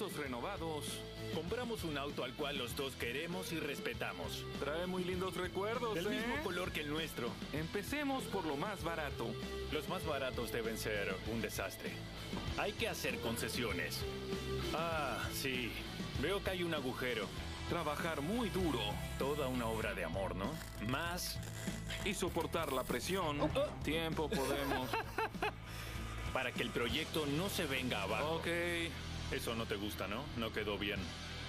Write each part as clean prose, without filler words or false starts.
autos renovados. Compramos un auto al cual los dos queremos y respetamos. Trae muy lindos recuerdos, Del mismo color que el nuestro. Empecemos por lo más barato. Los más baratos deben ser un desastre. Hay que hacer concesiones. Ah, sí. Veo que hay un agujero. Trabajar muy duro. Toda una obra de amor, ¿no? Más. Y soportar la presión. Tiempo podemos. Para que el proyecto no se venga abajo. Ok. Eso no te gusta, ¿no? No quedó bien.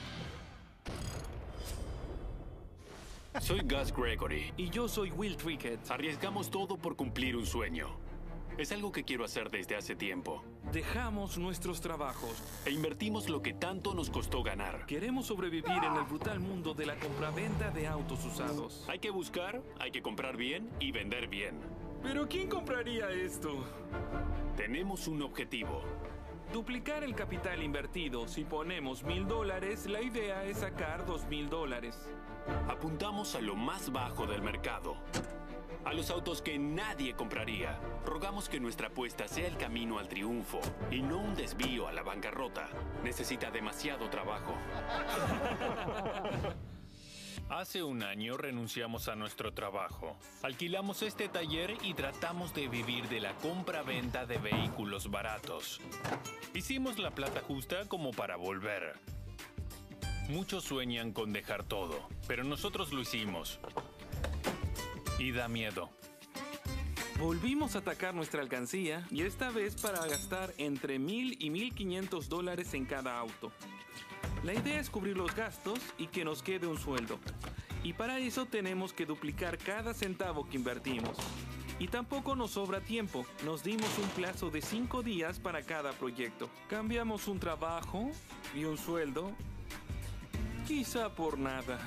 Soy Gus Gregory. Y yo soy Will Trickett. Arriesgamos todo por cumplir un sueño. Es algo que quiero hacer desde hace tiempo. Dejamos nuestros trabajos. E invertimos lo que tanto nos costó ganar. Queremos sobrevivir en el brutal mundo de la compraventa de autos usados. Hay que buscar, hay que comprar bien y vender bien. ¿Pero quién compraría esto? Tenemos un objetivo. Duplicar el capital invertido. Si ponemos $1,000, la idea es sacar $2,000. Apuntamos a lo más bajo del mercado. A los autos que nadie compraría. Rogamos que nuestra apuesta sea el camino al triunfo y no un desvío a la bancarrota. Necesita demasiado trabajo. Hace un año renunciamos a nuestro trabajo. Alquilamos este taller y tratamos de vivir de la compra-venta de vehículos baratos. Hicimos la plata justa como para volver. Muchos sueñan con dejar todo, pero nosotros lo hicimos. Y da miedo. Volvimos a atacar nuestra alcancía y esta vez para gastar entre $1,000 y $1,500 en cada auto. La idea es cubrir los gastos y que nos quede un sueldo. Y para eso tenemos que duplicar cada centavo que invertimos. Y tampoco nos sobra tiempo. Nos dimos un plazo de 5 días para cada proyecto. Cambiamos un trabajo y un sueldo. Quizá por nada.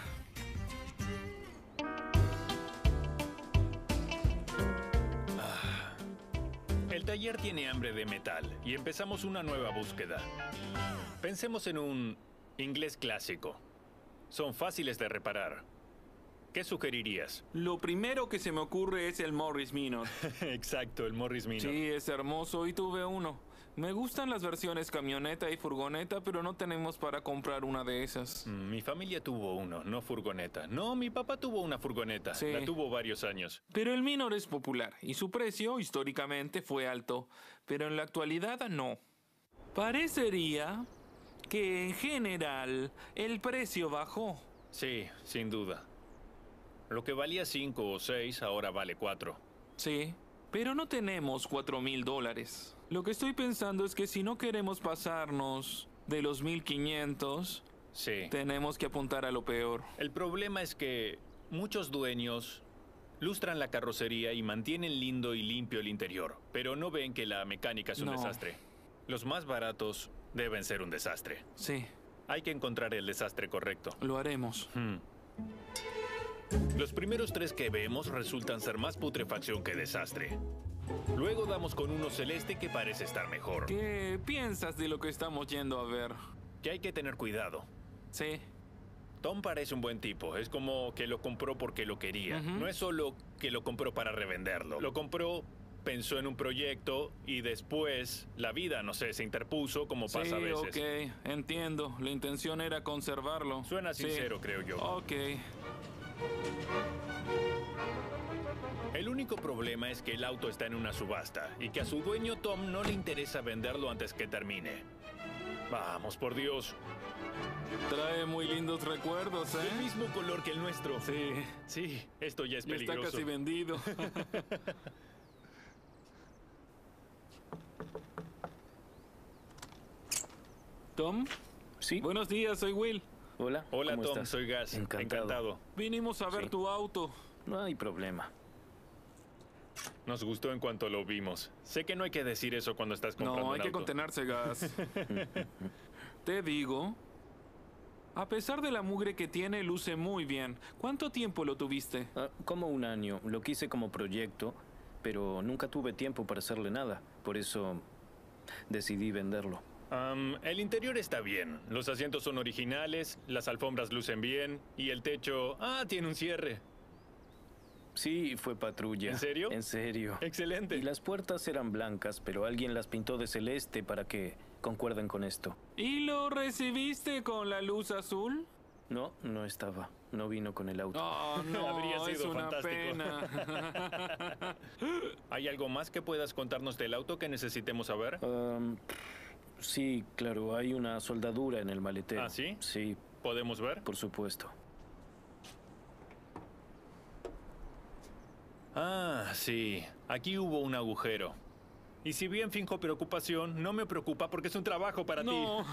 El taller tiene hambre de metal y empezamos una nueva búsqueda. Pensemos en un inglés clásico. Son fáciles de reparar. ¿Qué sugerirías? Lo primero que se me ocurre es el Morris Minor. Exacto, el Morris Minor. Sí, es hermoso y tuve uno. Me gustan las versiones camioneta y furgoneta, pero no tenemos para comprar una de esas. Mi familia tuvo uno, no furgoneta. No, mi papá tuvo una furgoneta. Sí. La tuvo varios años. Pero el Minor es popular y su precio históricamente fue alto, pero en la actualidad no. Parecería que en general el precio bajó. Sí, sin duda. Lo que valía 5 o 6 ahora vale 4. Sí, pero no tenemos $4,000. Lo que estoy pensando es que si no queremos pasarnos de los 1,500, Sí. tenemos que apuntar a lo peor. El problema es que muchos dueños lustran la carrocería y mantienen lindo y limpio el interior, pero no ven que la mecánica es un No. desastre. Los más baratos deben ser un desastre. Sí, Hay que encontrar el desastre correcto. lo haremos. Los primeros 3 que vemos resultan ser más putrefacción que desastre. Luego damos con uno celeste que parece estar mejor. ¿Qué piensas de lo que estamos yendo a ver? Que hay que tener cuidado. Sí, Tom parece un buen tipo. Es como que lo compró porque lo quería. No es solo que lo compró para revenderlo. Lo compró, pensó en un proyecto y después la vida, no sé, se interpuso como pasa a sí, veces. ok, entiendo. La intención era conservarlo. Suena Sí. sincero, creo yo. Ok. El único problema es que el auto está en una subasta y que a su dueño Tom no le interesa venderlo antes que termine. Vamos, por Dios. Trae muy lindos recuerdos, Del ¿eh? mismo color que el nuestro. Sí, Sí, esto ya es ya está peligroso. casi vendido. ¿Tom? Sí. Buenos días, soy Will. Hola. Hola, ¿cómo Tom, estás? soy Gus. Encantado. Vinimos a ver Sí. tu auto. No hay problema. Nos gustó en cuanto lo vimos. Sé que no hay que decir eso cuando estás comprando No, hay un que auto. contenerse, Gas. Te digo, a pesar de la mugre que tiene, luce muy bien. ¿Cuánto tiempo lo tuviste? Como un año. Lo quise como proyecto, pero nunca tuve tiempo para hacerle nada. Por eso decidí venderlo. El interior está bien. Los asientos son originales, las alfombras lucen bien y el techo... tiene un cierre. Sí, fue patrulla. ¿En serio? En serio. Excelente. Y las puertas eran blancas, pero alguien las pintó de celeste para que concuerden con esto. ¿Y lo recibiste con la luz azul? No, no estaba. No vino con el auto. Oh, no, Habría sido es una fantástico. pena. ¿Hay algo más que puedas contarnos del auto que necesitemos saber? Sí, claro, hay una soldadura en el maletero. ¿Ah, sí? Sí, ¿Podemos ver? por supuesto. Ah, sí. Aquí hubo un agujero. Y si bien finjo preocupación, no me preocupa porque es un trabajo para ti. No.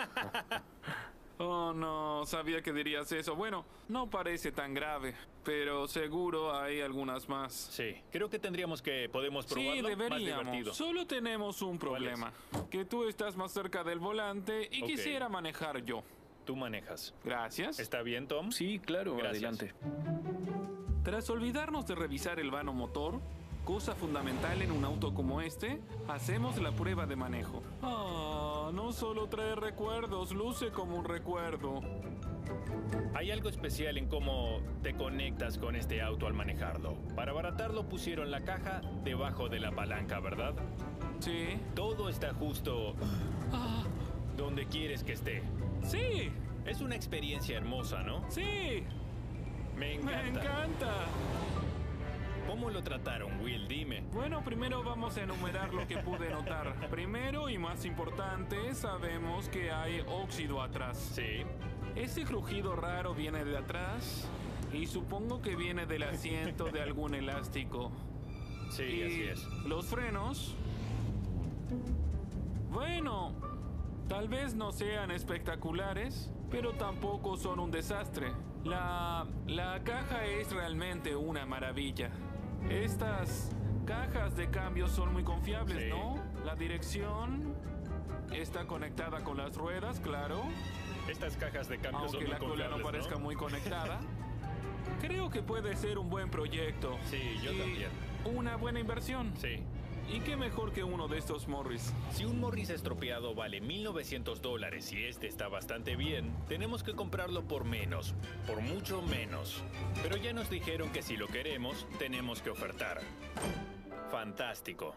Oh, no, sabía que dirías eso. Bueno, no parece tan grave, pero seguro hay algunas más. Sí, creo que podemos probarlo. Sí, Más deberíamos. divertido. Solo tenemos un problema. Que tú estás más cerca del volante y Ok. quisiera manejar yo. Tú manejas. Gracias. ¿Está bien, Tom? Sí, claro, Gracias. adelante. Tras olvidarnos de revisar el vano motor, cosa fundamental en un auto como este, hacemos la prueba de manejo. Ah, no solo trae recuerdos, luce como un recuerdo. Hay algo especial en cómo te conectas con este auto al manejarlo. Para abaratarlo pusieron la caja debajo de la palanca, ¿verdad? Sí. Todo está justo donde quieres que esté. Sí, Es una experiencia hermosa, ¿no? sí, Me me encanta. encanta. ¿Cómo lo trataron, Will? Dime. Bueno, primero vamos a enumerar lo que pude notar. Primero y más importante, sabemos que hay óxido atrás. Sí. Ese crujido raro viene de atrás y supongo que viene del asiento de algún elástico. Sí, Y así es. los frenos, bueno, tal vez no sean espectaculares, pero tampoco son un desastre. La caja es realmente una maravilla. Estas cajas de cambio son muy confiables, Sí. ¿no? La dirección está conectada con las ruedas, claro, Estas cajas de cambio son aunque muy la cola no confiables, parezca ¿no? muy conectada. Creo que puede ser un buen proyecto. Sí, yo Y también. una buena inversión. Sí. ¿Y qué mejor que uno de estos Morris? Si un Morris estropeado vale $1,900 y este está bastante bien, tenemos que comprarlo por menos, por mucho menos. Pero ya nos dijeron que si lo queremos, tenemos que ofertar. Fantástico.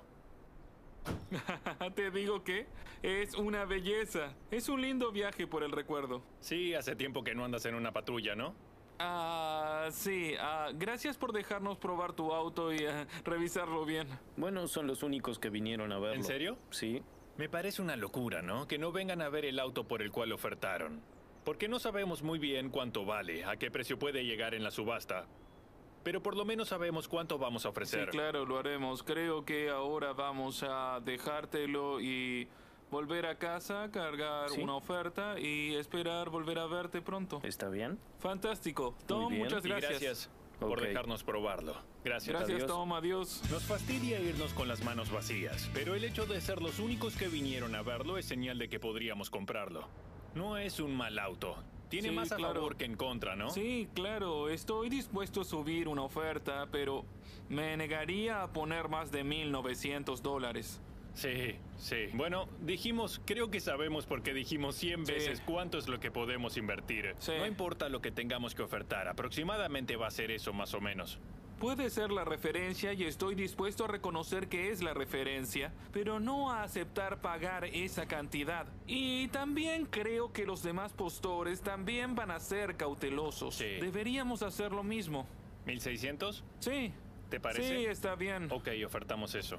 Te digo que es una belleza. Es un lindo viaje por el recuerdo. Sí, hace tiempo que no andas en una patrulla, ¿no? Sí. Gracias por dejarnos probar tu auto y revisarlo bien. Bueno, son los únicos que vinieron a verlo. ¿En serio? Sí. Me parece una locura, ¿no? Que no vengan a ver el auto por el cual ofertaron. Porque no sabemos muy bien cuánto vale, a qué precio puede llegar en la subasta. Pero por lo menos sabemos cuánto vamos a Sí, ofrecer. claro, lo haremos. Creo que ahora vamos a dejártelo y volver a casa, cargar Sí. una oferta y esperar volver a verte pronto. ¿Está bien? Fantástico. Tom, bien. muchas Y gracias. gracias por Ok. dejarnos probarlo. Gracias. Gracias, Adiós. Tom. Adiós. Nos fastidia irnos con las manos vacías, pero el hecho de ser los únicos que vinieron a verlo es señal de que podríamos comprarlo. No es un mal auto. Tiene Sí, más a claro. favor que en contra, ¿no? Sí, claro, estoy dispuesto a subir una oferta, pero me negaría a poner más de $1,900. Sí, sí. Bueno, creo que sabemos porque dijimos 100 Sí. veces cuánto es lo que podemos invertir. Sí. No importa lo que tengamos que ofertar, aproximadamente va a ser eso más o menos. Puede ser la referencia y estoy dispuesto a reconocer que es la referencia, pero no a aceptar pagar esa cantidad. Y también creo que los demás postores también van a ser cautelosos. Sí. Deberíamos hacer lo mismo. ¿1,600? Sí. ¿Te parece? Sí, está bien. Ok, ofertamos eso.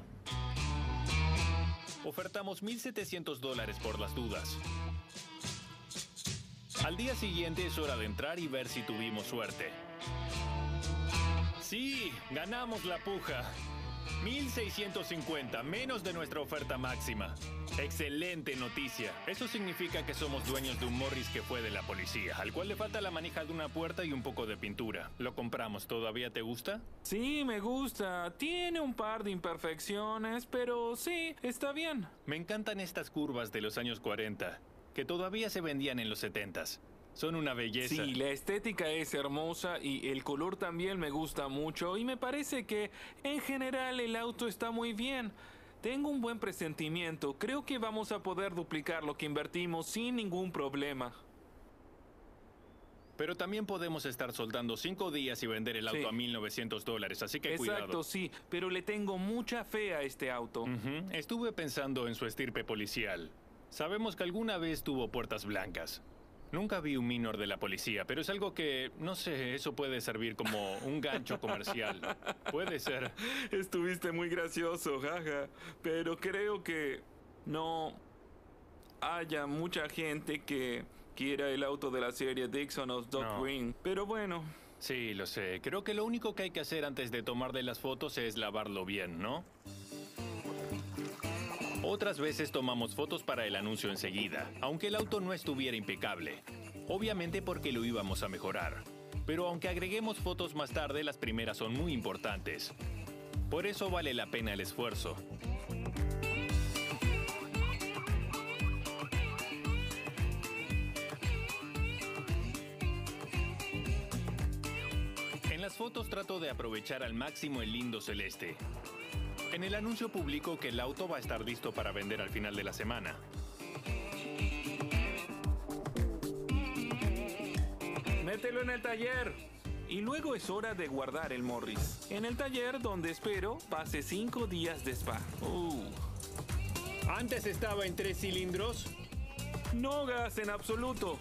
Ofertamos $1,700 por las dudas. Al día siguiente es hora de entrar y ver si tuvimos suerte. Sí, ganamos la puja. 1,650, menos de nuestra oferta máxima. Excelente noticia. Eso significa que somos dueños de un Morris que fue de la policía, al cual le falta la manija de una puerta y un poco de pintura. Lo compramos. ¿Todavía te gusta? Sí, me gusta. Tiene un par de imperfecciones, pero sí, está bien. Me encantan estas curvas de los años 40, que todavía se vendían en los 70s. Son una belleza. Sí, la estética es hermosa y el color también me gusta mucho y me parece que en general el auto está muy bien. Tengo un buen presentimiento. Creo que vamos a poder duplicar lo que invertimos sin ningún problema. Pero también podemos estar soldando 5 días y vender el auto Sí. a $1,900, así que Exacto, cuidado. sí, pero le tengo mucha fe a este auto. Estuve pensando en su estirpe policial. Sabemos que alguna vez tuvo puertas blancas. Nunca vi un minor de la policía, pero es algo que, no sé, eso puede servir como un gancho comercial. Puede ser. Estuviste muy gracioso, jaja. Pero creo que no haya mucha gente que quiera el auto de la serie Dixon o Dog No. Green. Pero bueno, Sí, lo sé. Creo que lo único que hay que hacer antes de tomarle las fotos es lavarlo bien, ¿no? Otras veces tomamos fotos para el anuncio enseguida, aunque el auto no estuviera impecable. Obviamente porque lo íbamos a mejorar. Pero aunque agreguemos fotos más tarde, las primeras son muy importantes. Por eso vale la pena el esfuerzo. En las fotos trato de aprovechar al máximo el lindo celeste. En el anuncio publico que el auto va a estar listo para vender al final de la semana. mételo en el taller. Y luego es hora de guardar el Morris. En el taller donde espero pase 5 días de spa. ¿Antes estaba en 3 cilindros? No gas en absoluto.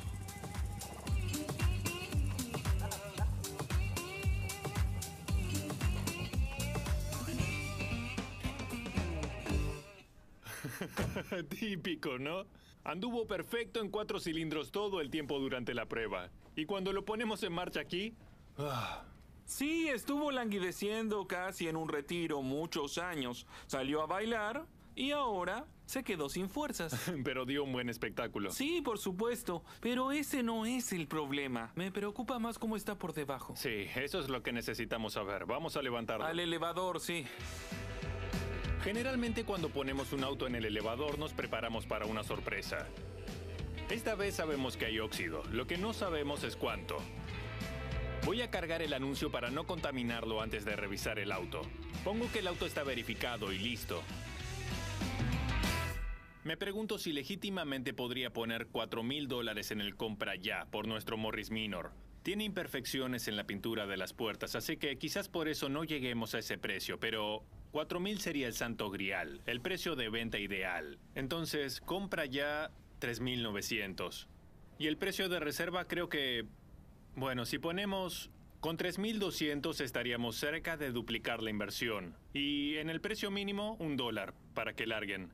Típico, ¿no? Anduvo perfecto en 4 cilindros todo el tiempo durante la prueba. Y cuando lo ponemos en marcha aquí... Sí, estuvo languideciendo casi en un retiro muchos años. Salió a bailar y ahora se quedó sin fuerzas. Pero dio un buen espectáculo. Sí, por supuesto, pero ese no es el problema. Me preocupa más cómo está por debajo. Sí, eso es lo que necesitamos saber. Vamos a levantarlo. Al elevador, sí. Generalmente cuando ponemos un auto en el elevador nos preparamos para una sorpresa. Esta vez sabemos que hay óxido. Lo que no sabemos es cuánto. Voy a cargar el anuncio para no contaminarlo antes de revisar el auto. Pongo que el auto está verificado y listo. Me pregunto si legítimamente podría poner $4,000 en el compra ya por nuestro Morris Minor. Tiene imperfecciones en la pintura de las puertas, así que quizás por eso no lleguemos a ese precio, pero 4,000 sería el santo grial, el precio de venta ideal. Entonces, compra ya 3,900. Y el precio de reserva creo que... Bueno, si ponemos... Con 3,200 estaríamos cerca de duplicar la inversión. Y en el precio mínimo, $1 para que larguen.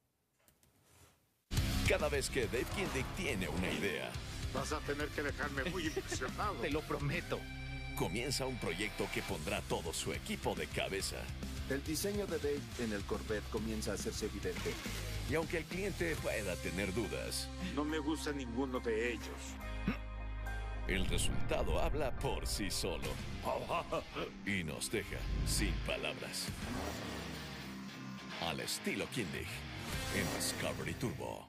Cada vez que Dave Kindig tiene una idea, Vas a tener que dejarme muy impresionado. Te lo prometo. comienza un proyecto que pondrá todo su equipo de cabeza. El diseño de Dave en el Corvette comienza a hacerse evidente. Y aunque el cliente pueda tener dudas, No me gusta ninguno de ellos. el resultado habla por sí solo. Y nos deja sin palabras. Al estilo Kindig, en Discovery Turbo.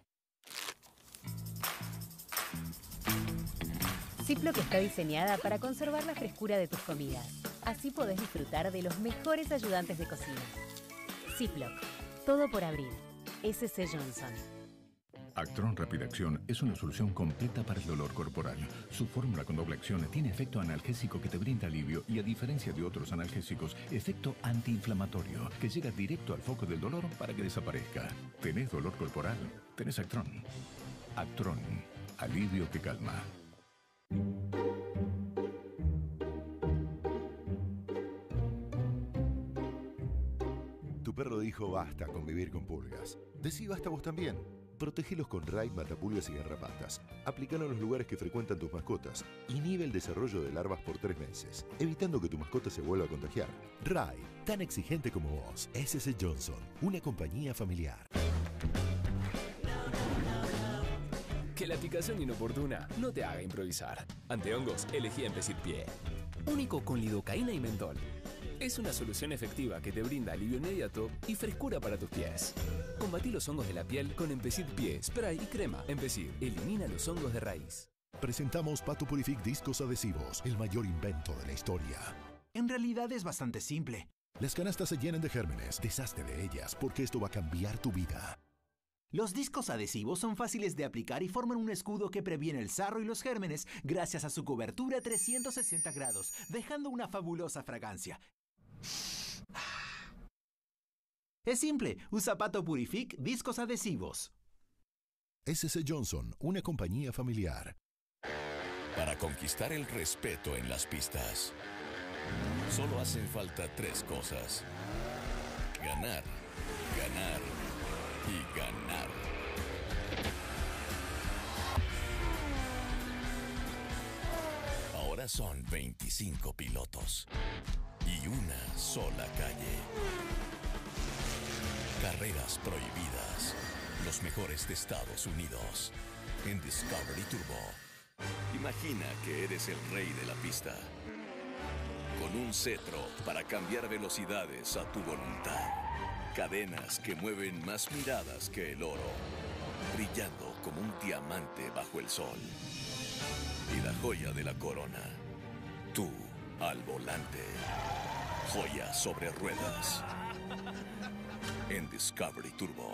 Ziploc está diseñada para conservar la frescura de tus comidas. Así podés disfrutar de los mejores ayudantes de cocina. Ziploc. Todo por abrir. S.C. Johnson. Actron Rápida Acción es una solución completa para el dolor corporal. Su fórmula con doble acción tiene efecto analgésico que te brinda alivio y, a diferencia de otros analgésicos, efecto antiinflamatorio que llega directo al foco del dolor para que desaparezca. ¿Tenés dolor corporal? Tenés Actron. Actron. Alivio que calma. Tu perro dijo basta con vivir con pulgas. Decí basta vos también. Protégelos con Raid Matapulgas y Garrapatas. Aplícalo en los lugares que frecuentan tus mascotas. Inhibe el desarrollo de larvas por 3 meses, evitando que tu mascota se vuelva a contagiar. Raid, tan exigente como vos. S.C. Johnson, una compañía familiar. Que la picazón inoportuna no te haga improvisar. Ante hongos, elegí Empecid Pie. Único con lidocaína y mentol. Es una solución efectiva que te brinda alivio inmediato y frescura para tus pies. Combatí los hongos de la piel con Empecid Pie, spray y crema. Empecid, elimina los hongos de raíz. Presentamos Pato Purific Discos Adhesivos, el mayor invento de la historia. En realidad es bastante simple. Las canastas se llenan de gérmenes. Deshazte de ellas, porque esto va a cambiar tu vida. Los discos adhesivos son fáciles de aplicar y forman un escudo que previene el sarro y los gérmenes gracias a su cobertura 360 grados, dejando una fabulosa fragancia. Es simple, usa Pato Purific Discos Adhesivos. S.C. Johnson, una compañía familiar. Para conquistar el respeto en las pistas, solo hacen falta 3 cosas: ganar, ganar y ganar. Ahora son 25 pilotos y una sola calle. Carreras prohibidas. Los mejores de Estados Unidos. En Discovery Turbo. Imagina que eres el rey de la pista. Con un cetro para cambiar velocidades a tu voluntad. Cadenas que mueven más miradas que el oro. Brillando como un diamante bajo el sol. Y la joya de la corona. Tú al volante. Joya sobre ruedas. En Discovery Turbo.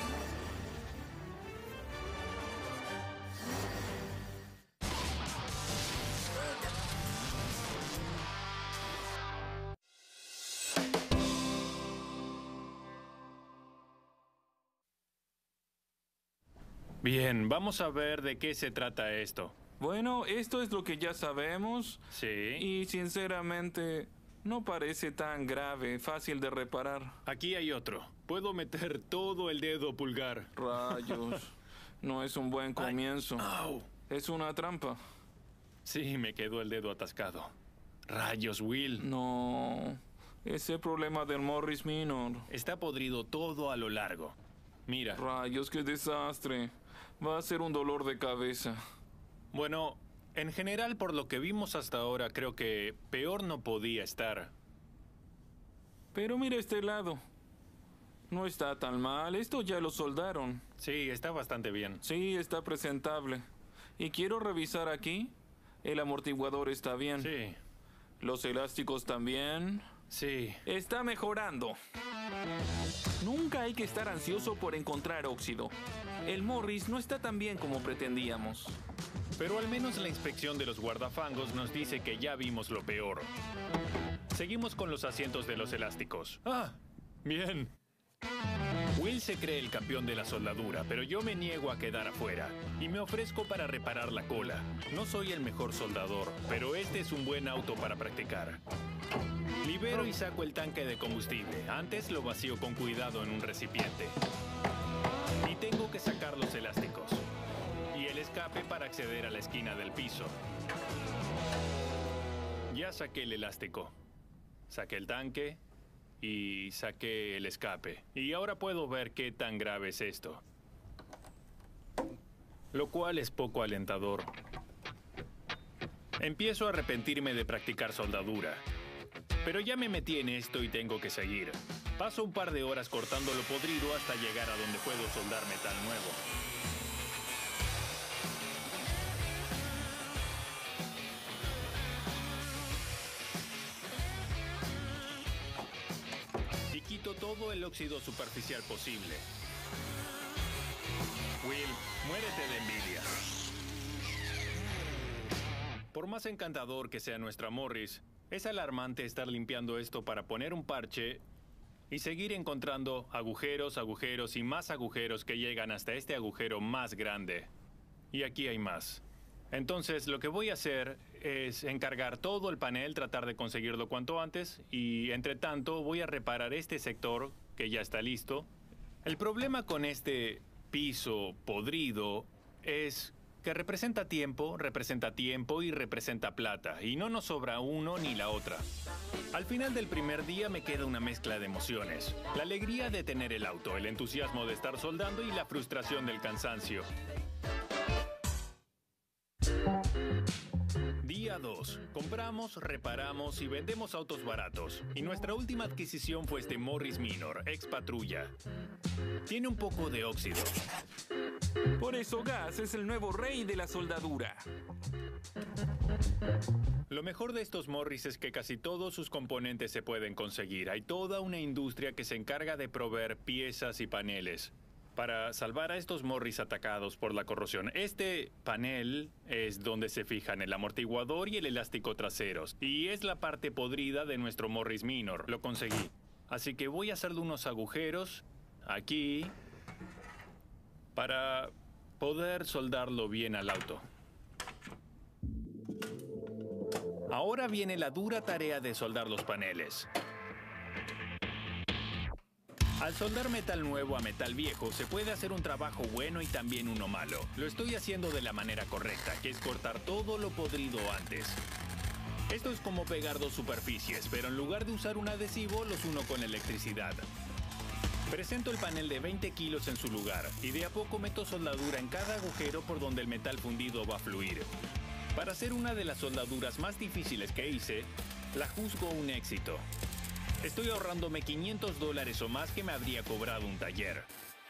Bien, vamos a ver de qué se trata esto. Bueno, esto es lo que ya sabemos. Sí. Y sinceramente, no parece tan grave, fácil de reparar. Aquí hay otro. Puedo meter todo el dedo pulgar. Rayos. No es un buen comienzo. Au. Es una trampa. Sí, me quedó el dedo atascado. Rayos, Will. No. Ese problema del Morris Minor. Está podrido todo a lo largo. Mira. Rayos, qué desastre. Va a ser un dolor de cabeza. Bueno, en general, por lo que vimos hasta ahora, creo que peor no podía estar. Pero mira este lado. No está tan mal. Esto ya lo soldaron. Sí, está bastante bien. Sí, está presentable. Y quiero revisar aquí. El amortiguador está bien. Sí. Los elásticos también. Sí. Está mejorando. Nunca hay que estar ansioso por encontrar óxido. El Morris no está tan bien como pretendíamos. Pero al menos la inspección de los guardafangos nos dice que ya vimos lo peor. Seguimos con los asientos de los elásticos. ¡Ah! Bien. Will se cree el campeón de la soldadura, pero yo me niego a quedar afuera. Y me ofrezco para reparar la cola. No soy el mejor soldador, pero este es un buen auto para practicar. Libero y saco el tanque de combustible. Antes lo vacío con cuidado en un recipiente. Y tengo que sacar los elásticos. Y el escape para acceder a la esquina del piso. Ya saqué el elástico. Saqué el tanque y saqué el escape. Y ahora puedo ver qué tan grave es esto. Lo cual es poco alentador. Empiezo a arrepentirme de practicar soldadura. Pero ya me metí en esto y tengo que seguir. Paso un par de horas cortando lo podrido hasta llegar a donde puedo soldar metal nuevo. Y quito todo el óxido superficial posible. Will, muérete de envidia. Por más encantador que sea nuestra Morris, es alarmante estar limpiando esto para poner un parche y seguir encontrando agujeros, agujeros y más agujeros que llegan hasta este agujero más grande. Y aquí hay más. Entonces, lo que voy a hacer es encargar todo el panel, tratar de conseguirlo cuanto antes y, entre tanto, voy a reparar este sector que ya está listo. El problema con este piso podrido es que representa tiempo y representa plata, y no nos sobra uno ni la otra. Al final del primer día me queda una mezcla de emociones. La alegría de tener el auto, el entusiasmo de estar soldando y la frustración del cansancio. Día 2. Compramos, reparamos y vendemos autos baratos. Y nuestra última adquisición fue este Morris Minor, ex patrulla. Tiene un poco de óxido. Por eso Gas es el nuevo rey de la soldadura. Lo mejor de estos Morris es que casi todos sus componentes se pueden conseguir. Hay toda una industria que se encarga de proveer piezas y paneles para salvar a estos Morris atacados por la corrosión. Este panel es donde se fijan el amortiguador y el elástico traseros. Y es la parte podrida de nuestro Morris Minor. Lo conseguí. Así que voy a hacerle unos agujeros aquí para Poder soldarlo bien al auto. Ahora viene la dura tarea de soldar los paneles. Al soldar metal nuevo a metal viejo, se puede hacer un trabajo bueno y también uno malo. Lo estoy haciendo de la manera correcta, que es cortar todo lo podrido antes. Esto es como pegar dos superficies, pero en lugar de usar un adhesivo, los uno con electricidad. Presento el panel de 20 kilos en su lugar, y de a poco meto soldadura en cada agujero por donde el metal fundido va a fluir. Para hacer una de las soldaduras más difíciles que hice, la juzgo un éxito. Estoy ahorrándome $500 o más que me habría cobrado un taller.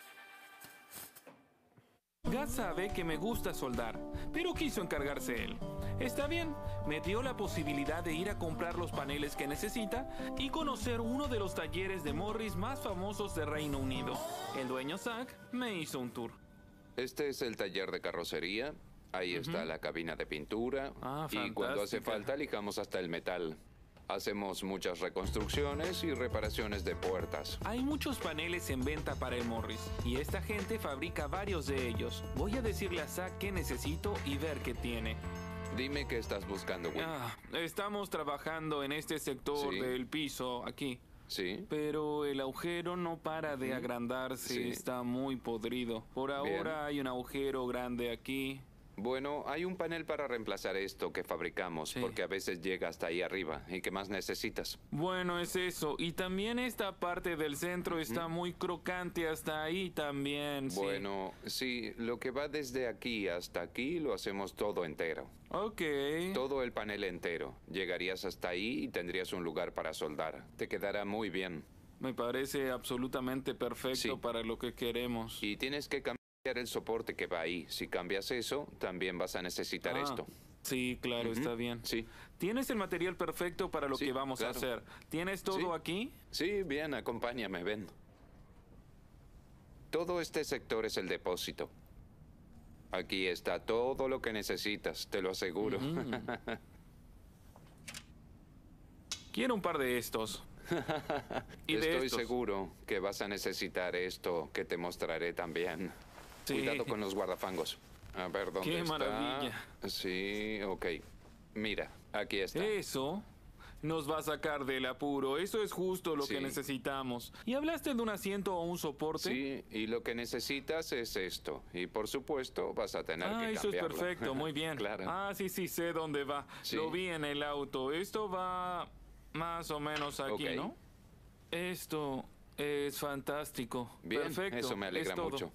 Gas sabe que me gusta soldar, pero quiso encargarse él. Está bien, me dio la posibilidad de ir a comprar los paneles que necesita y conocer uno de los talleres de Morris más famosos de Reino Unido. El dueño Zack me hizo un tour. Este es el taller de carrocería. Ahí está la cabina de pintura. Y cuando hace falta, lijamos hasta el metal. Hacemos muchas reconstrucciones y reparaciones de puertas. Hay muchos paneles en venta para el Morris y esta gente fabrica varios de ellos. Voy a decirle a Zack qué necesito y ver qué tiene. Dime qué estás buscando, Will. Estamos trabajando en este sector del piso aquí. Sí. Pero el agujero no para de agrandarse, está muy podrido. Por ahora hay un agujero grande aquí. Bueno, hay un panel para reemplazar esto que fabricamos, porque a veces llega hasta ahí arriba. ¿Y qué más necesitas? Bueno, es eso. Y también esta parte del centro está muy crocante hasta ahí también. Bueno, sí, lo que va desde aquí hasta aquí lo hacemos todo entero. Ok. Todo el panel entero. Llegarías hasta ahí y tendrías un lugar para soldar. Te quedará muy bien. Me parece absolutamente perfecto para lo que queremos. Y tienes que cambiar el soporte que va ahí. Si cambias eso, también vas a necesitar esto. Sí, claro, está bien. Sí. ¿Tienes el material perfecto para lo que vamos a hacer? ¿Tienes todo aquí? Sí, bien, acompáñame, ven. Todo este sector es el depósito. Aquí está todo lo que necesitas, te lo aseguro. Quiero un par de estos. Estoy seguro que vas a necesitar esto que te mostraré también. Cuidado con los guardafangos. A ver, ¿dónde está? ¡Qué maravilla! Sí, ok. Mira, aquí está. Eso nos va a sacar del apuro. Eso es justo lo que necesitamos. ¿Y hablaste de un asiento o un soporte? Sí, y lo que necesitas es esto. Y por supuesto vas a tener que cambiarlo. Eso es perfecto, muy bien. Claro. Sí, sé dónde va. Lo vi en el auto. Esto va más o menos aquí, ¿no? Esto es fantástico. Bien, perfecto. Eso me alegra mucho.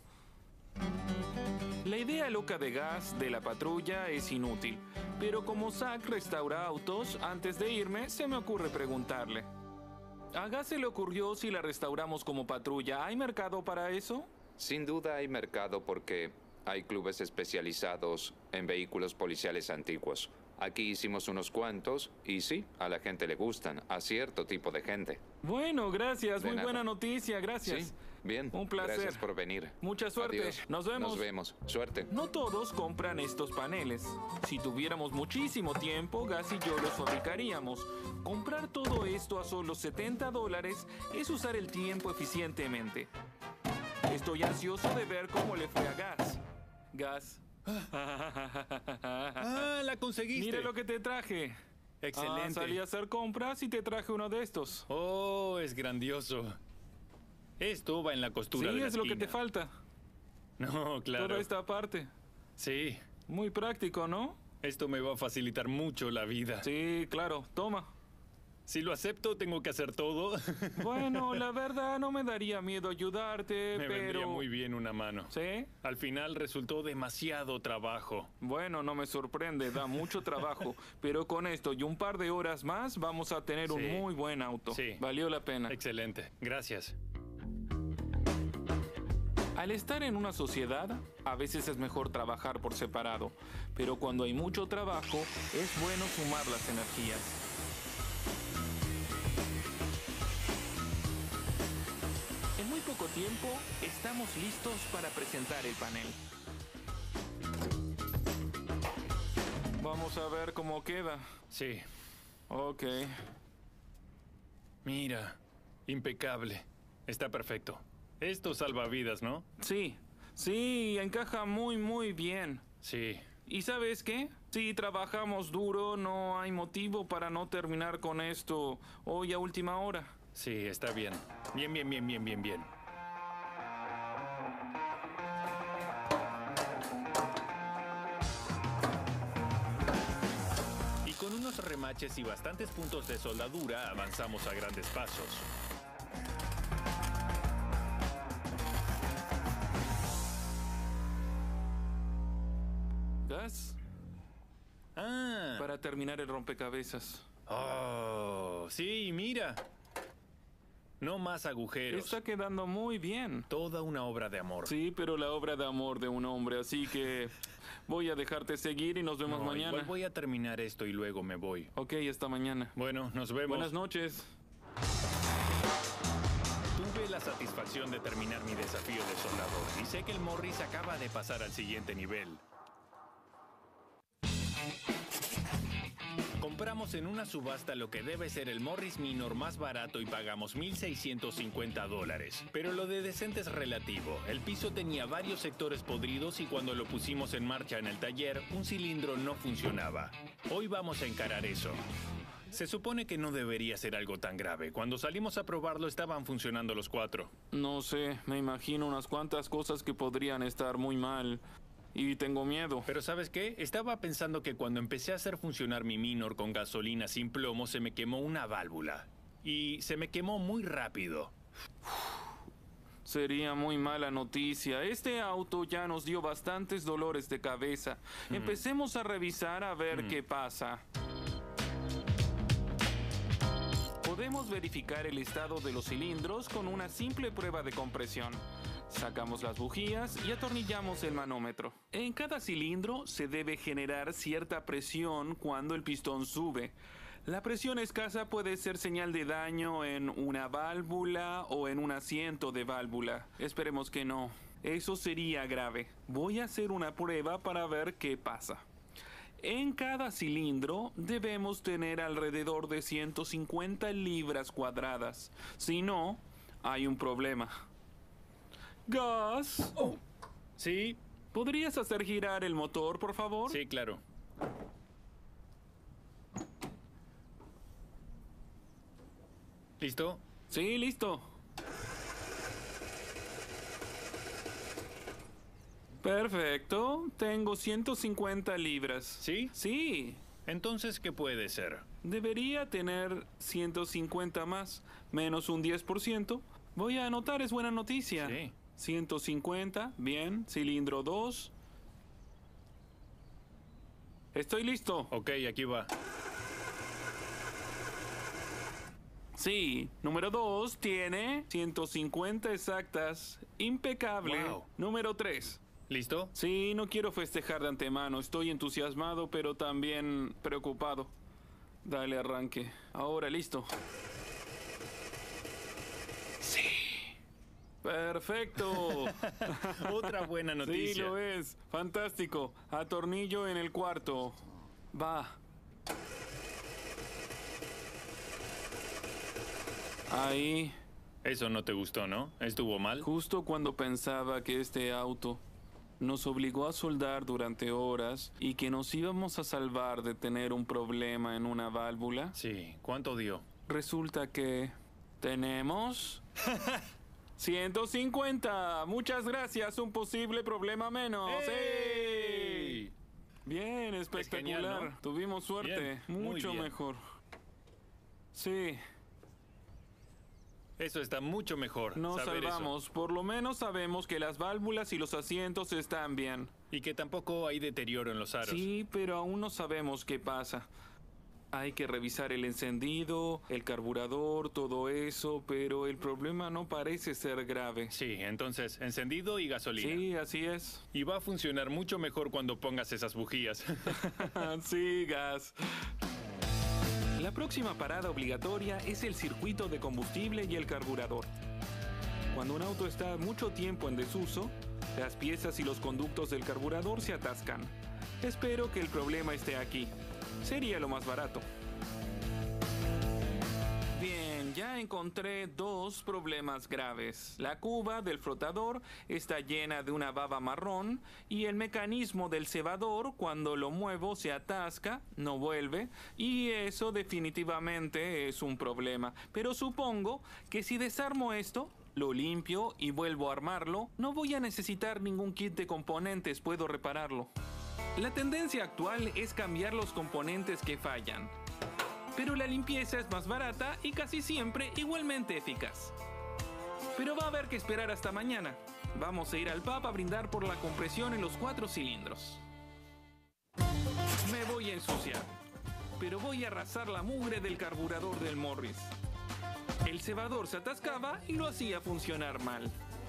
La idea loca de Gas de la patrulla es inútil, pero como Zack restaura autos, antes de irme se me ocurre preguntarle. ¿A Gas se le ocurrió si la restauramos como patrulla? ¿Hay mercado para eso? Sin duda hay mercado porque hay clubes especializados en vehículos policiales antiguos. Aquí hicimos unos cuantos y sí, a la gente le gustan, a cierto tipo de gente. Bueno, gracias, muy buena noticia, gracias. Sí, bien. Un placer. Gracias por venir. Mucha suerte. Adiós. Nos vemos. Nos vemos. Suerte. No todos compran estos paneles. Si tuviéramos muchísimo tiempo, Gas y yo los fabricaríamos. Comprar todo esto a solo $70 es usar el tiempo eficientemente. Estoy ansioso de ver cómo le fue a Gas. Gas. La conseguiste. Mira lo que te traje. Excelente. Salí a hacer compras y te traje uno de estos. Oh, es grandioso. Esto va en la costura de la es lo que esquina. te falta. No, claro. Toda esta parte. Sí. Muy práctico, ¿no? Esto me va a facilitar mucho la vida. Sí, claro. Toma. Si lo acepto, tengo que hacer todo. Bueno, la verdad no me daría miedo ayudarte, Me vendría muy bien una mano. ¿Sí? Al final resultó demasiado trabajo. Bueno, no me sorprende, da mucho trabajo. Pero con esto y un par de horas más vamos a tener un muy buen auto. Sí. Valió la pena. Excelente. Gracias. Al estar en una sociedad, a veces es mejor trabajar por separado. Pero cuando hay mucho trabajo, es bueno sumar las energías. En muy poco tiempo, estamos listos para presentar el panel. Vamos a ver cómo queda. Sí. Ok. Mira, impecable. Está perfecto. Esto salva vidas, ¿no? Sí. Sí, encaja muy bien. Sí. ¿Y sabes qué? Si trabajamos duro, no hay motivo para no terminar con esto hoy a última hora. Sí, está bien. Bien. Y con unos remaches y bastantes puntos de soldadura, avanzamos a grandes pasos. ¿Gas? Ah. Para terminar el rompecabezas. Oh, sí, mira. No más agujeros. Está quedando muy bien. Toda una obra de amor. Sí, pero la obra de amor de un hombre, así que voy a dejarte seguir y nos vemos mañana. Igual voy a terminar esto y luego me voy. Ok, hasta mañana. Bueno, nos vemos. Buenas noches. Tuve la satisfacción de terminar mi desafío de soldador y sé que el Morris acaba de pasar al siguiente nivel. Compramos en una subasta lo que debe ser el Morris Minor más barato y pagamos $1,650. Pero lo de decente es relativo. El piso tenía varios sectores podridos y cuando lo pusimos en marcha en el taller, un cilindro no funcionaba. Hoy vamos a encarar eso. Se supone que no debería ser algo tan grave. Cuando salimos a probarlo estaban funcionando los 4. No sé, me imagino unas cuantas cosas que podrían estar muy mal. Y tengo miedo. Pero ¿sabes qué? Estaba pensando que cuando empecé a hacer funcionar mi Minor con gasolina sin plomo, se me quemó una válvula. Y se me quemó muy rápido. Sería muy mala noticia. Este auto ya nos dio bastantes dolores de cabeza. Empecemos a revisar a ver qué pasa. Podemos verificar el estado de los cilindros con una simple prueba de compresión. Sacamos las bujías y atornillamos el manómetro. En cada cilindro se debe generar cierta presión cuando el pistón sube. La presión escasa puede ser señal de daño en una válvula o en un asiento de válvula. Esperemos que no. Eso sería grave. Voy a hacer una prueba para ver qué pasa. En cada cilindro debemos tener alrededor de 150 libras cuadradas. Si no, hay un problema. Gus. Oh. Sí. ¿Podrías hacer girar el motor, por favor? Sí, claro. ¿Listo? Sí, listo. Perfecto. Tengo 150 libras. ¿Sí? Sí. Entonces, ¿qué puede ser? Debería tener 150 más, menos un 10%. Voy a anotar, es buena noticia. Sí. 150, bien. Cilindro 2. Estoy listo. Ok, aquí va. Sí, número 2 tiene 150 exactas. Impecable. Wow. Número 3. ¿Listo? Sí, no quiero festejar de antemano. Estoy entusiasmado, pero también preocupado. Dale arranque. Ahora, listo. Sí. Perfecto. Otra buena noticia. Sí, lo es. Fantástico. Atornillo en el cuarto. Va. Ahí. Eso no te gustó, ¿no? ¿Estuvo mal? Justo cuando pensaba que este auto nos obligó a soldar durante horas y que nos íbamos a salvar de tener un problema en una válvula. Sí. ¿Cuánto dio? Resulta que tenemos 150. Muchas gracias. Un posible problema menos. ¡Ey! Bien, espectacular. Genial, ¿no? Tuvimos suerte. Bien, Mucho muy bien. mejor. Sí. Eso está mucho mejor. Nos saber salvamos. eso. Por lo menos sabemos que las válvulas y los asientos están bien. Y que tampoco hay deterioro en los aros. Sí, pero aún no sabemos qué pasa. Hay que revisar el encendido, el carburador, todo eso, pero el problema no parece ser grave. Sí, entonces, encendido y gasolina. Sí, así es. Y va a funcionar mucho mejor cuando pongas esas bujías. Sí, gas. La próxima parada obligatoria es el circuito de combustible y el carburador. Cuando un auto está mucho tiempo en desuso, las piezas y los conductos del carburador se atascan. Espero que el problema esté aquí. Sería lo más barato. Bien, ya ya encontré dos problemas graves. La cuba del flotador está llena de una baba marrón y el mecanismo del cebador, cuando lo muevo, se atasca, no vuelve, y eso definitivamente es un problema. Pero supongo que si desarmo esto, lo limpio y vuelvo a armarlo, no voy a necesitar ningún kit de componentes, puedo repararlo. La tendencia actual es cambiar los componentes que fallan. Pero la limpieza es más barata y casi siempre igualmente eficaz. Pero va a haber que esperar hasta mañana. Vamos a ir al pub a brindar por la compresión en los 4 cilindros. Me voy a ensuciar, pero voy a arrasar la mugre del carburador del Morris. El cebador se atascaba y lo hacía funcionar mal.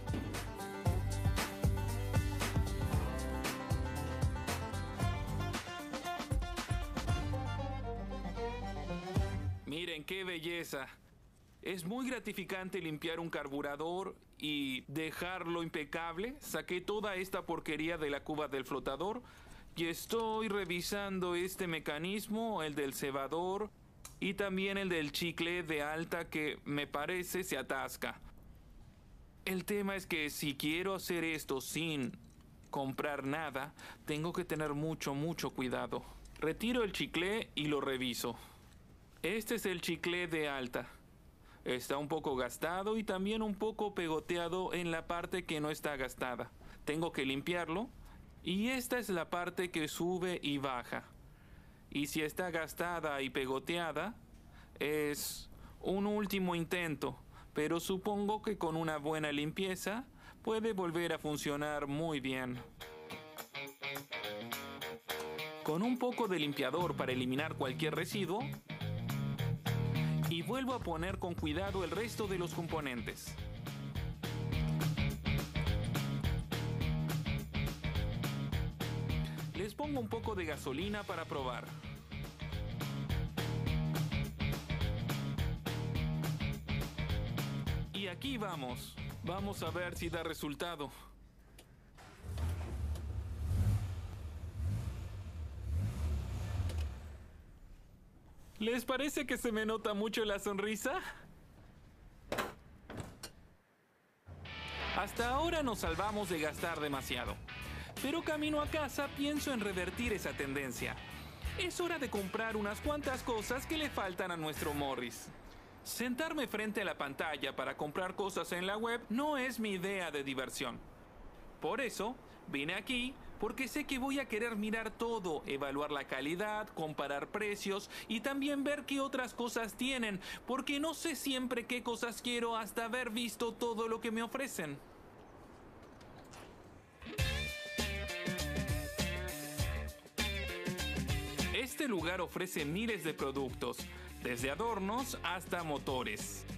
Miren qué belleza. Es muy gratificante limpiar un carburador y dejarlo impecable. Saqué toda esta porquería de la cuba del flotador y estoy revisando este mecanismo, el del cebador y también el del chicle de alta que me parece se atasca. El tema es que si quiero hacer esto sin comprar nada, tengo que tener mucho cuidado. Retiro el chicle y lo reviso. Este es el chicle de alta. Está un poco gastado y también un poco pegoteado en la parte que no está gastada. Tengo que limpiarlo. Y esta es la parte que sube y baja. Y si está gastada y pegoteada, es un último intento. Pero supongo que con una buena limpieza puede volver a funcionar muy bien. Con un poco de limpiador para eliminar cualquier residuo, y vuelvo a poner con cuidado el resto de los componentes. Les pongo un poco de gasolina para probar. Y aquí vamos. Vamos a ver si da resultado. ¿Les parece que se me nota mucho la sonrisa? Hasta ahora nos salvamos de gastar demasiado. Pero camino a casa pienso en revertir esa tendencia. Es hora de comprar unas cuantas cosas que le faltan a nuestro Morris. Sentarme frente a la pantalla para comprar cosas en la web no es mi idea de diversión. Por eso, vine aquí porque sé que voy a querer mirar todo, evaluar la calidad, comparar precios y también ver qué otras cosas tienen, porque no sé siempre qué cosas quiero hasta haber visto todo lo que me ofrecen. Este lugar ofrece miles de productos, desde adornos hasta motores.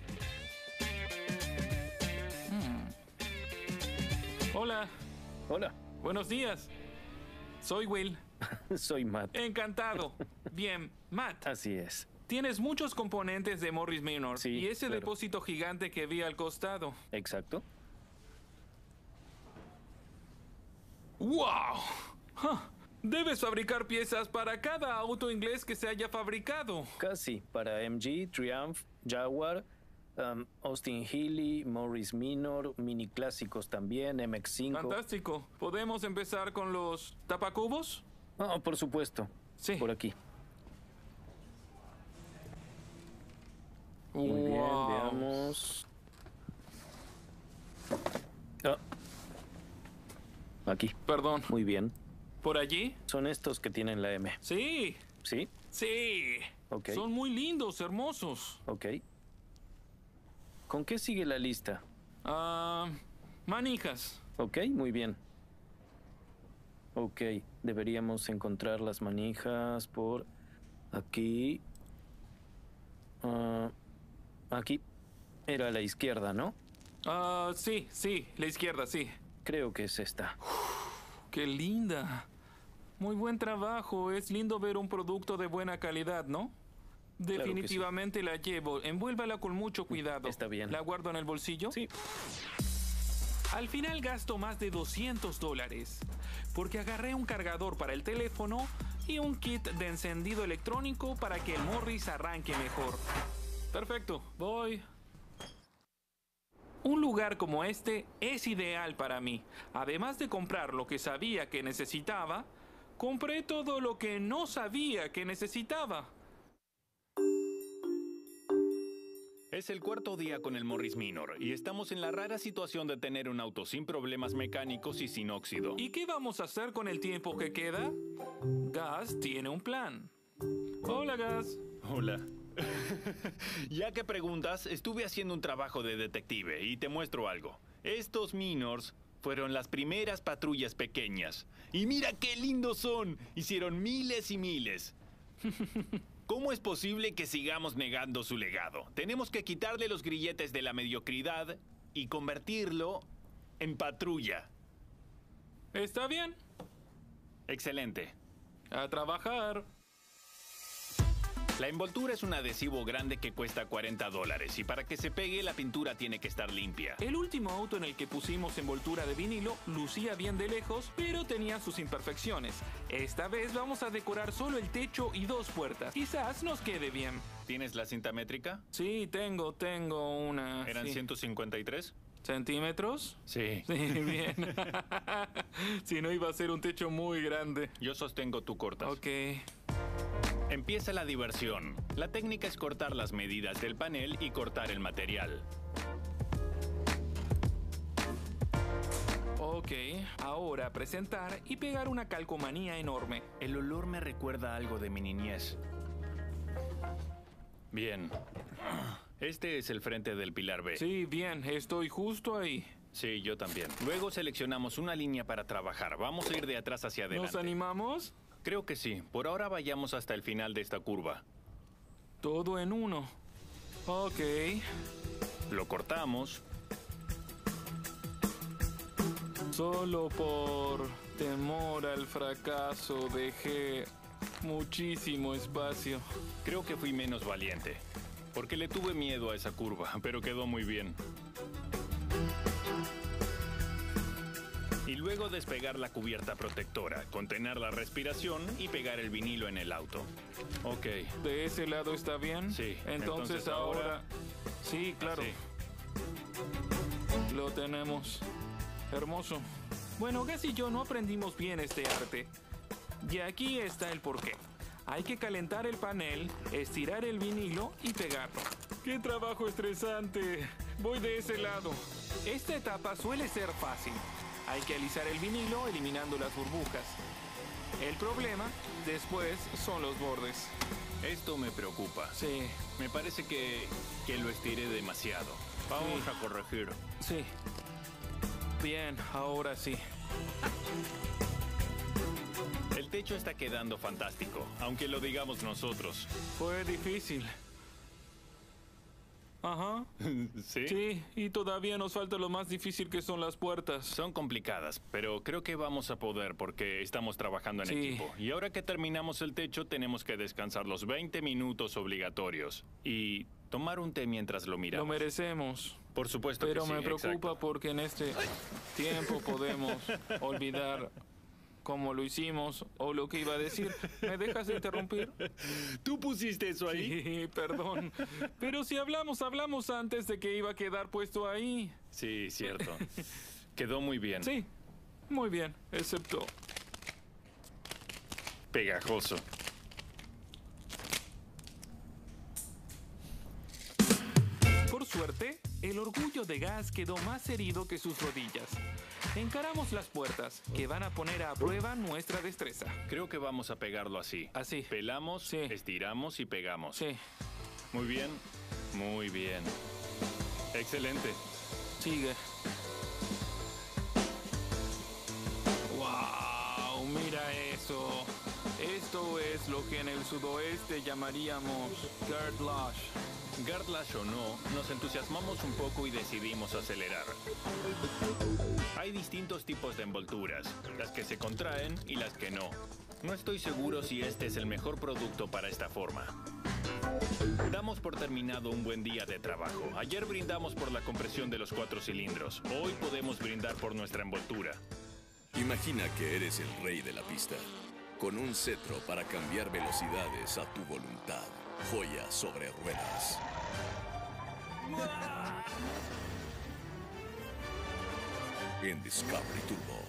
Hola. Hola. Buenos días. Soy Will. Soy Matt. Encantado. Bien, Matt. Así es. Tienes muchos componentes de Morris Minor. Sí, y ese claro. depósito gigante que vi al costado. Exacto. ¡Wow! Debes fabricar piezas para cada auto inglés que se haya fabricado. Casi. Para MG, Triumph, Jaguar, Austin Healey, Morris Minor, mini clásicos también, MX5. Fantástico. ¿Podemos empezar con los tapacubos? Oh, por supuesto. Sí. Por aquí. Muy bien, veamos. Aquí. Perdón. Muy bien. ¿Por allí? Son estos que tienen la M. Sí. ¿Sí? Sí. Ok. Son muy lindos, hermosos. Ok. ¿Con qué sigue la lista? Manijas. Ok, muy bien. Ok, deberíamos encontrar las manijas por aquí. Aquí. Era a la izquierda, ¿no? Sí, la izquierda, sí. Creo que es esta. ¡Qué linda! Muy buen trabajo. Es lindo ver un producto de buena calidad, ¿no? Definitivamente la llevo. Envuélvala con mucho cuidado. Está bien. ¿La guardo en el bolsillo? Sí. Al final gasto más de $200 porque agarré un cargador para el teléfono y un kit de encendido electrónico para que el Morris arranque mejor. Perfecto. Voy Un lugar como este es ideal para mí. Además de comprar lo que sabía que necesitaba, compré todo lo que no sabía que necesitaba. Es el cuarto día con el Morris Minor y estamos en la rara situación de tener un auto sin problemas mecánicos y sin óxido. ¿Y qué vamos a hacer con el tiempo que queda? Gus tiene un plan. Hola, Gus. Hola. Ya que preguntas, estuve haciendo un trabajo de detective y te muestro algo. Estos Minors fueron las primeras patrullas pequeñas. Y mira qué lindos son. Hicieron miles y miles. ¿Cómo es posible que sigamos negando su legado? Tenemos que quitarle los grilletes de la mediocridad y convertirlo en patrulla. ¿Está bien? Excelente. A trabajar. La envoltura es un adhesivo grande que cuesta $40 y para que se pegue la pintura tiene que estar limpia. El último auto en el que pusimos envoltura de vinilo lucía bien de lejos, pero tenía sus imperfecciones. Esta vez vamos a decorar solo el techo y 2 puertas. Quizás nos quede bien. ¿Tienes la cinta métrica? Sí, tengo una. ¿Eran 153? ¿Centímetros? Sí. Sí, bien. Si no, iba a ser un techo muy grande. Yo sostengo, tú cortas. Ok. Empieza la diversión. La técnica es cortar las medidas del panel y cortar el material. Ok, ahora presentar y pegar una calcomanía enorme. El olor me recuerda algo de mi niñez. Bien. Este es el frente del pilar B. Sí, bien, estoy justo ahí. Sí, yo también. Luego seleccionamos una línea para trabajar. Vamos a ir de atrás hacia adelante. ¿Nos animamos? Creo que sí. Por ahora vayamos hasta el final de esta curva. Todo en uno. Ok. Lo cortamos. Solo por temor al fracaso dejé muchísimo espacio. Creo que fui menos valiente, porque le tuve miedo a esa curva, pero quedó muy bien. Y luego despegar la cubierta protectora, contener la respiración y pegar el vinilo en el auto. Ok. ¿De ese lado está bien? Sí. Entonces ahora... Sí, claro. Sí. Lo tenemos. Hermoso. Bueno, Gus y yo no aprendimos bien este arte. Y aquí está el porqué. Hay que calentar el panel, estirar el vinilo y pegarlo. ¡Qué trabajo estresante! Voy de ese lado. Esta etapa suele ser fácil. Hay que alisar el vinilo eliminando las burbujas. El problema, después, son los bordes. Esto me preocupa. Sí. Me parece que lo estiré demasiado. Vamos a corregir. Sí. Bien, ahora sí. El techo está quedando fantástico, aunque lo digamos nosotros. Fue difícil. Ajá. ¿Sí? Sí, y todavía nos falta lo más difícil que son las puertas. Son complicadas, pero creo que vamos a poder porque estamos trabajando en Sí. equipo. Y ahora que terminamos el techo, tenemos que descansar los 20 minutos obligatorios. Y tomar un té mientras lo miramos. Lo merecemos. Por supuesto Pero que sí, me preocupa exacto. porque en este tiempo podemos olvidar cómo lo hicimos o lo que iba a decir. ¿Me dejas de interrumpir? ¿Tú pusiste eso ahí? Sí, perdón. Pero si hablamos antes de que iba a quedar puesto ahí. Sí, cierto. Quedó muy bien. Sí, muy bien, excepto... Pegajoso. Por suerte, el orgullo de Gus quedó más herido que sus rodillas. Encaramos las puertas, que van a poner a prueba nuestra destreza. Creo que vamos a pegarlo así. Así. Pelamos, Sí. estiramos y pegamos. Sí, Muy bien. Muy bien. Excelente. sigue. ¡Wow! Mira eso. Esto es lo que en el sudoeste llamaríamos Gardlash. Gardlash o no, nos entusiasmamos un poco y decidimos acelerar. Hay distintos tipos de envolturas, las que se contraen y las que no. No estoy seguro si este es el mejor producto para esta forma. Damos por terminado un buen día de trabajo. Ayer brindamos por la compresión de los 4 cilindros. Hoy podemos brindar por nuestra envoltura. Imagina que eres el rey de la pista, con un cetro para cambiar velocidades a tu voluntad. Joya sobre ruedas. en Discovery Turbo.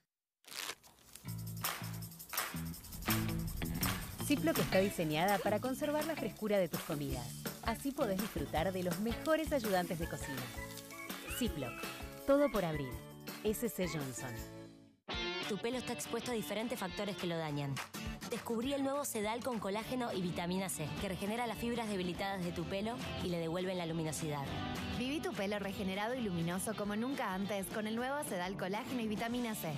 Ziploc está diseñada para conservar la frescura de tus comidas. Así podés disfrutar de los mejores ayudantes de cocina. Ziploc. Todo por abrir. SC Johnson. Tu pelo está expuesto a diferentes factores que lo dañan. Descubrí el nuevo Sedal con colágeno y vitamina C, que regenera las fibras debilitadas de tu pelo y le devuelven la luminosidad. Viví tu pelo regenerado y luminoso como nunca antes con el nuevo Sedal colágeno y vitamina C.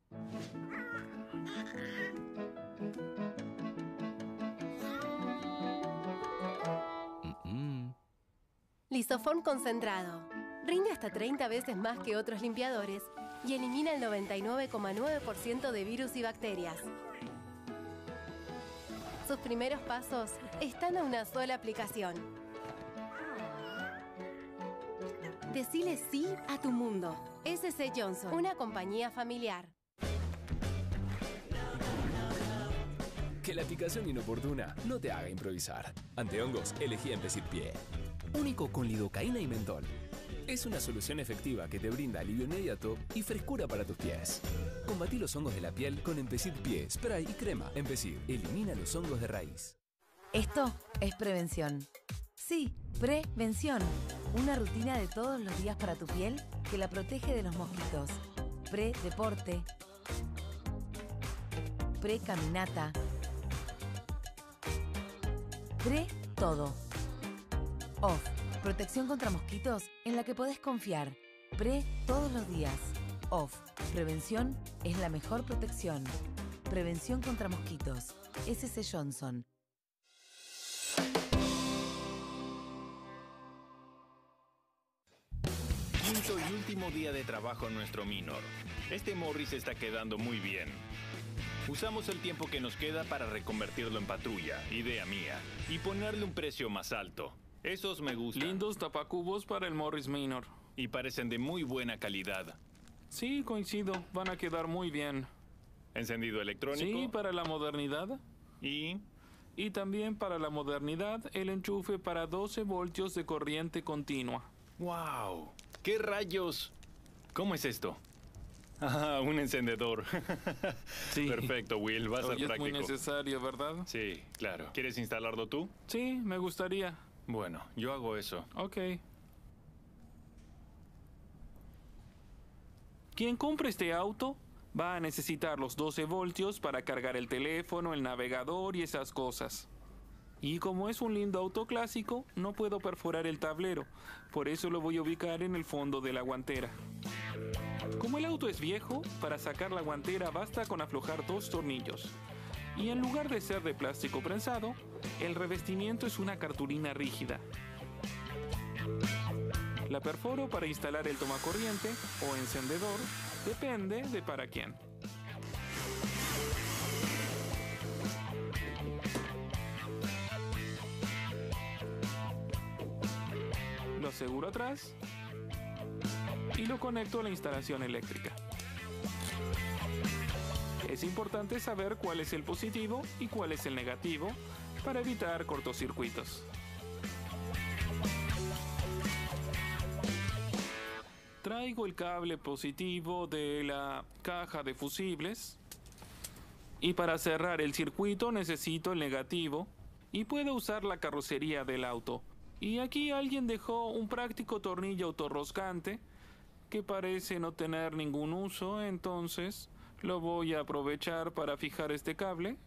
Lisoform concentrado. Rinde hasta 30 veces más que otros limpiadores y elimina el 99,9% de virus y bacterias. Sus primeros pasos están a una sola aplicación. Decile sí a tu mundo. SC Johnson, una compañía familiar. Que la picación inoportuna no te haga improvisar. Ante hongos, elegí Empecid Pie. Único con lidocaína y mentol. Es una solución efectiva que te brinda alivio inmediato y frescura para tus pies. Combatí los hongos de la piel con Empecid Pie, spray y crema. Empecid, elimina los hongos de raíz. Esto es prevención. Sí, prevención. Una rutina de todos los días para tu piel que la protege de los mosquitos. Pre-deporte. Pre-caminata. Pre-todo. Off. Protección contra mosquitos en la que podés confiar. Todos los días. Off. Prevención es la mejor protección. Prevención contra mosquitos. SC Johnson. Quinto y último día de trabajo en nuestro Minor. Este Morris está quedando muy bien. Usamos el tiempo que nos queda para reconvertirlo en patrulla, idea mía, y ponerle un precio más alto. Esos me gustan. Lindos tapacubos para el Morris Minor. Y parecen de muy buena calidad. Sí, coincido. Van a quedar muy bien. ¿Encendido electrónico? Sí, para la modernidad. ¿Y? Y también para la modernidad, el enchufe para 12 voltios de corriente continua. ¡Wow! ¿Qué rayos? ¿Cómo es esto? Ah, un encendedor. Sí. Perfecto, Will. Va a ser práctico. Es muy necesario, ¿verdad? Sí, claro. ¿Quieres instalarlo tú? Sí, me gustaría. Bueno, yo hago eso. Ok. Quien compre este auto va a necesitar los 12 voltios para cargar el teléfono, el navegador y esas cosas. Y como es un lindo auto clásico, no puedo perforar el tablero. Por eso lo voy a ubicar en el fondo de la guantera. Como el auto es viejo, para sacar la guantera basta con aflojar 2 tornillos. Y en lugar de ser de plástico prensado, el revestimiento es una cartulina rígida. La perforo para instalar el tomacorriente o encendedor, depende de para quién. Lo aseguro atrás y lo conecto a la instalación eléctrica. Es importante saber cuál es el positivo y cuál es el negativo para evitar cortocircuitos. Traigo el cable positivo de la caja de fusibles y para cerrar el circuito necesito el negativo y puedo usar la carrocería del auto. Y aquí alguien dejó un práctico tornillo autorroscante que parece no tener ningún uso, entonces lo voy a aprovechar para fijar este cable.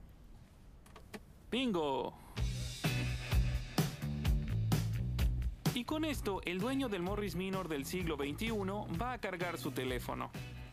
¡Bingo! Y con esto, el dueño del Morris Minor del siglo XXI va a cargar su teléfono.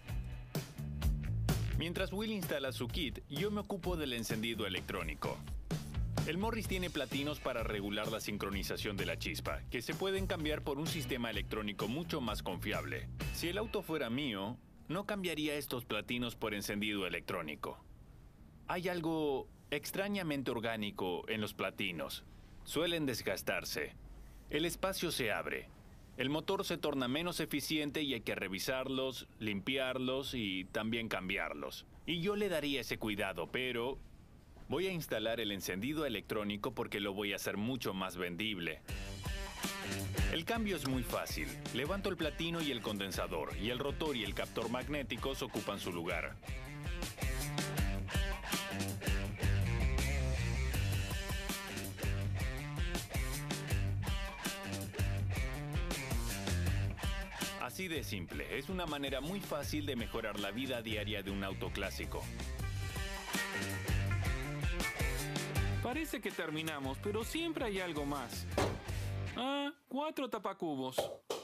Mientras Will instala su kit, yo me ocupo del encendido electrónico. El Morris tiene platinos para regular la sincronización de la chispa, que se pueden cambiar por un sistema electrónico mucho más confiable. Si el auto fuera mío, no cambiaría estos platinos por encendido electrónico. Hay algo extrañamente orgánico en los platinos. Suelen desgastarse. El espacio se abre. El motor se torna menos eficiente y hay que revisarlos, limpiarlos y también cambiarlos. Y yo le daría ese cuidado, pero voy a instalar el encendido electrónico porque lo voy a hacer mucho más vendible. El cambio es muy fácil. Levanto el platino y el condensador, y el rotor y el captor magnéticos ocupan su lugar. Así de simple, es una manera muy fácil de mejorar la vida diaria de un auto clásico. Parece que terminamos, pero siempre hay algo más. 4 tapacubos.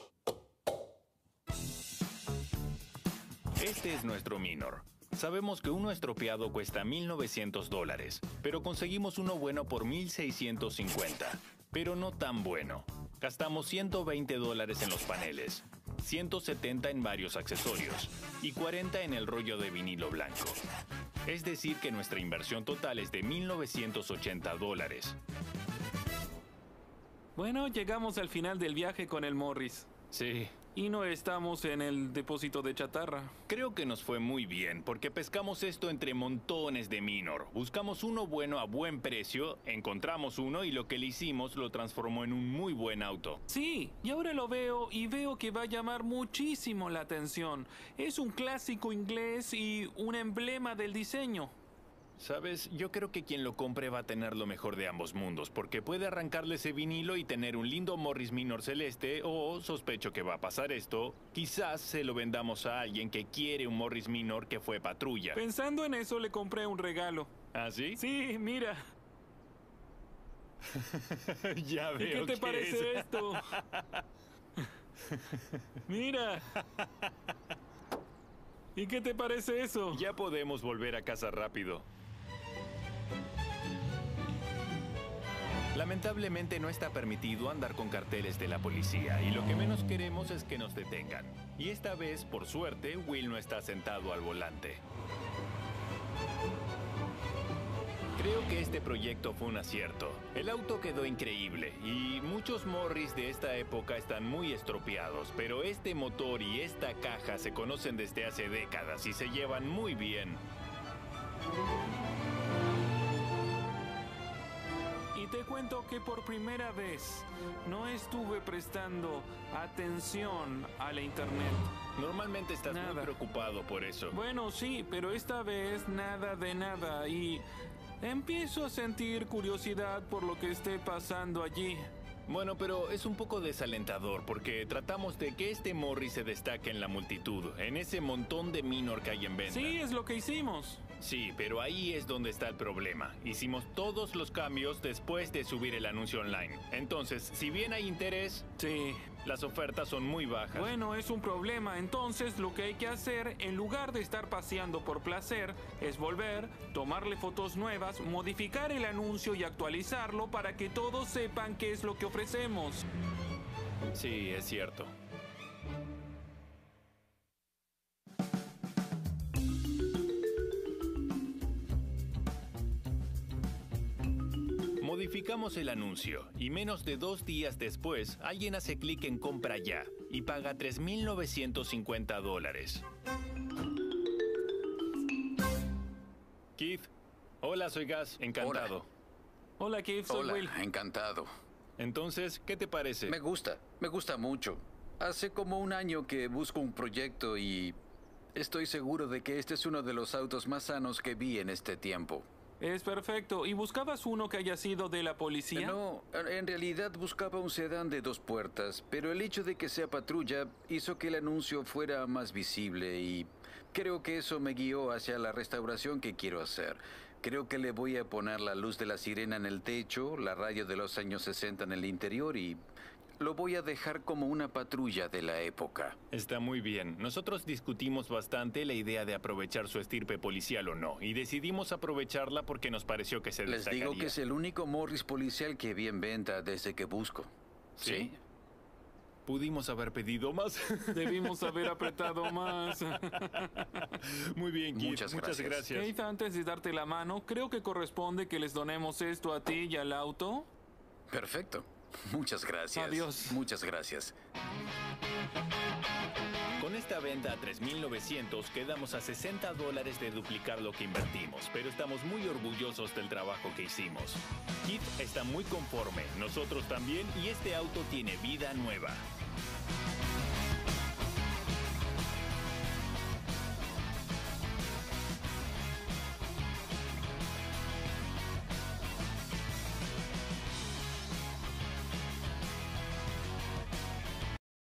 Este es nuestro Minor. Sabemos que uno estropeado cuesta $1,900, pero conseguimos uno bueno por $1,650. Pero no tan bueno. Gastamos $120 en los paneles, $170 en varios accesorios y $40 en el rollo de vinilo blanco. Es decir que nuestra inversión total es de $1,980. Bueno, llegamos al final del viaje con el Morris. Sí. Y no estamos en el depósito de chatarra. Creo que nos fue muy bien, porque pescamos esto entre montones de Minor. Buscamos uno bueno a buen precio, encontramos uno y lo que le hicimos lo transformó en un muy buen auto. Sí, y ahora lo veo y veo que va a llamar muchísimo la atención. Es un clásico inglés y un emblema del diseño. ¿Sabes? Yo creo que quien lo compre va a tener lo mejor de ambos mundos, porque puede arrancarle ese vinilo y tener un lindo Morris Minor celeste, o, sospecho que va a pasar esto, quizás se lo vendamos a alguien que quiere un Morris Minor que fue patrulla. Pensando en eso, le compré un regalo. ¿Ah, sí? Sí, mira. Ya veo. ¿Y qué te parece esto? Mira. ¿Y qué te parece eso? Ya podemos volver a casa rápido. Lamentablemente no está permitido andar con carteles de la policía y lo que menos queremos es que nos detengan. Y esta vez, por suerte, Will no está sentado al volante. Creo que este proyecto fue un acierto. El auto quedó increíble y muchos Morris de esta época están muy estropeados, pero este motor y esta caja se conocen desde hace décadas y se llevan muy bien. Y te cuento que por primera vez no estuve prestando atención a la internet. Normalmente estás muy preocupado por eso. Bueno, sí, pero esta vez nada de nada y empiezo a sentir curiosidad por lo que esté pasando allí. Bueno, pero es un poco desalentador porque tratamos de que este Morris se destaque en la multitud, en ese montón de Minor que hay en venta. Sí, es lo que hicimos. Sí, pero ahí es donde está el problema. Hicimos todos los cambios después de subir el anuncio online. Entonces, si bien hay interés, sí, las ofertas son muy bajas. Bueno, es un problema. Entonces, lo que hay que hacer, en lugar de estar paseando por placer, es volver, tomarle fotos nuevas, modificar el anuncio y actualizarlo para que todos sepan qué es lo que ofrecemos. Sí, es cierto. Modificamos el anuncio y menos de 2 días después, alguien hace clic en compra ya y paga $3,950. Keith, hola, soy Gus, encantado. Hola Keith, soy Will. Encantado. Entonces, ¿qué te parece? Me gusta mucho. Hace como un año que busco un proyecto y estoy seguro de que este es uno de los autos más sanos que vi en este tiempo. Es perfecto. ¿Y buscabas uno que haya sido de la policía? No, en realidad buscaba un sedán de 2 puertas, pero el hecho de que sea patrulla hizo que el anuncio fuera más visible y creo que eso me guió hacia la restauración que quiero hacer. Creo que le voy a poner la luz de la sirena en el techo, la radio de los años 60 en el interior y lo voy a dejar como una patrulla de la época. Está muy bien. Nosotros discutimos bastante la idea de aprovechar su estirpe policial o no, y decidimos aprovecharla porque nos pareció que se destacaría. Les digo que es el único Morris policial que vi en venta desde que busco. ¿Sí? Pudimos haber pedido más. Debimos haber apretado más. Muy bien, Keith. Muchas gracias. Keith, antes de darte la mano, creo que corresponde que les donemos esto a ti y al auto. Perfecto. Muchas gracias. Adiós. Muchas gracias. Con esta venta a $3,900 quedamos a $60 de duplicar lo que invertimos, pero estamos muy orgullosos del trabajo que hicimos. Keith está muy conforme, nosotros también, y este auto tiene vida nueva.